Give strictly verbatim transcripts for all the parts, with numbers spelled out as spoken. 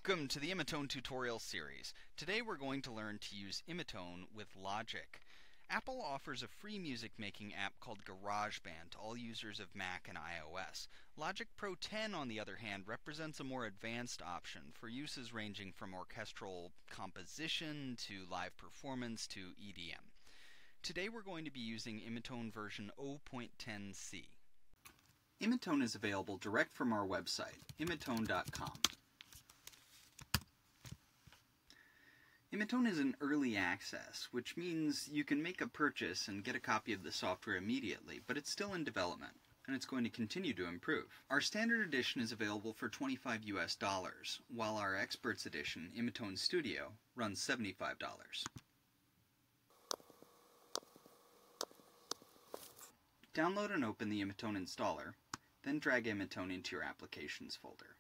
Welcome to the imitone tutorial series. Today we're going to learn to use imitone with Logic. Apple offers a free music making app called GarageBand to all users of Mac and iOS. Logic Pro ten, on the other hand, represents a more advanced option for uses ranging from orchestral composition to live performance to E D M. Today we're going to be using imitone version zero point ten C. Imitone is available direct from our website, imitone dot com. Imitone is in early access, which means you can make a purchase and get a copy of the software immediately, but it's still in development, and it's going to continue to improve. Our standard edition is available for twenty-five U S dollars, while our Experts edition, Imitone Studio, runs seventy-five dollars. Download and open the Imitone installer, then drag Imitone into your Applications folder.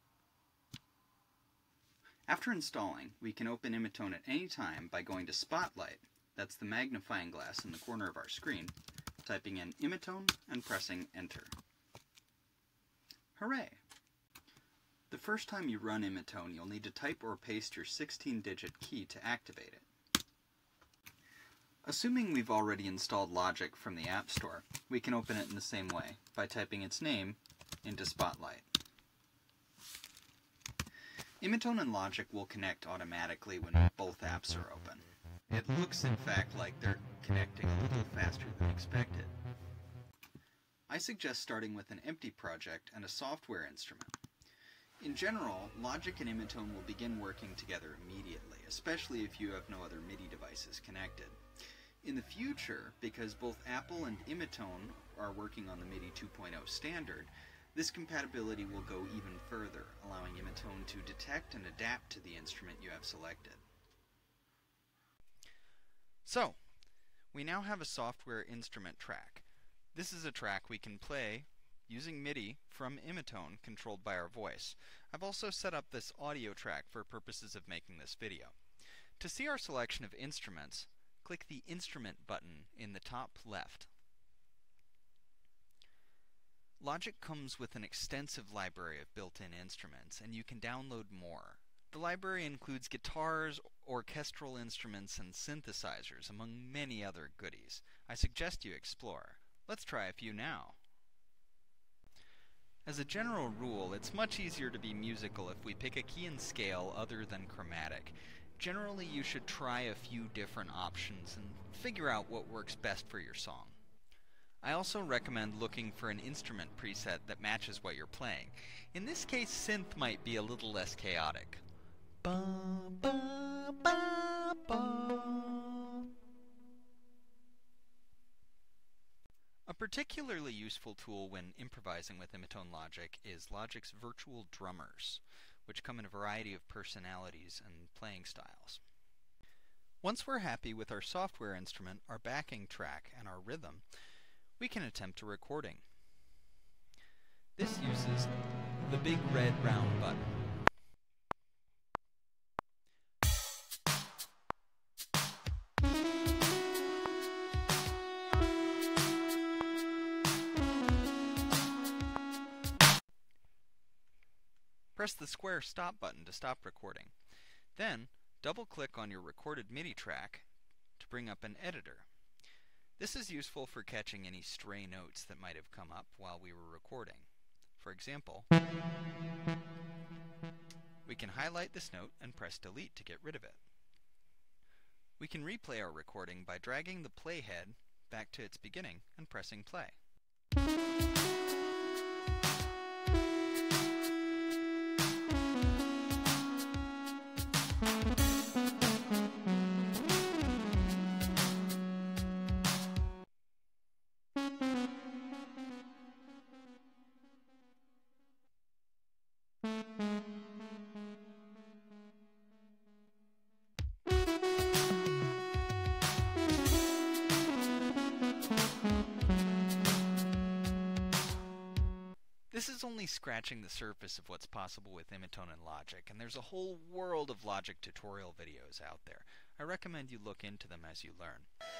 After installing, we can open Imitone at any time by going to Spotlight, that's the magnifying glass in the corner of our screen, typing in Imitone and pressing Enter. Hooray! The first time you run Imitone, you'll need to type or paste your sixteen digit key to activate it. Assuming we've already installed Logic from the App Store, we can open it in the same way, by typing its name into Spotlight. Imitone and Logic will connect automatically when both apps are open. It looks, in fact, like they're connecting a little faster than expected. I suggest starting with an empty project and a software instrument. In general, Logic and Imitone will begin working together immediately, especially if you have no other MIDI devices connected. In the future, because both Apple and Imitone are working on the MIDI two point oh standard, this compatibility will go even further, allowing Imitone to detect and adapt to the instrument you have selected. So, we now have a software instrument track. This is a track we can play using MIDI from Imitone, controlled by our voice. I've also set up this audio track for purposes of making this video. To see our selection of instruments, click the Instrument button in the top left. Logic comes with an extensive library of built-in instruments, and you can download more. The library includes guitars, orchestral instruments, and synthesizers, among many other goodies. I suggest you explore. Let's try a few now. As a general rule, it's much easier to be musical if we pick a key and scale other than chromatic. Generally, you should try a few different options and figure out what works best for your song. I also recommend looking for an instrument preset that matches what you're playing. In this case, synth might be a little less chaotic. Ba, ba, ba, ba. A particularly useful tool when improvising with Imitone Logic is Logic's virtual drummers, which come in a variety of personalities and playing styles. Once we're happy with our software instrument, our backing track, and our rhythm, we can attempt a recording. This uses the big red round button. Press the square stop button to stop recording. Then, double-click on your recorded MIDI track to bring up an editor. This is useful for catching any stray notes that might have come up while we were recording. For example, we can highlight this note and press delete to get rid of it. We can replay our recording by dragging the playhead back to its beginning and pressing play. This is only scratching the surface of what's possible with Imitone and Logic, and there's a whole world of Logic tutorial videos out there. I recommend you look into them as you learn.